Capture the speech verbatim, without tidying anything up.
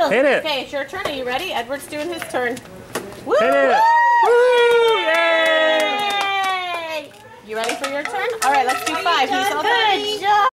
Hit it. Okay, it's your turn. Are you ready? Edward's doing his turn. Woo! Hit it. Woo! Yay! Yay! You ready for your turn? All right, let's do five. He's all Good ready. job.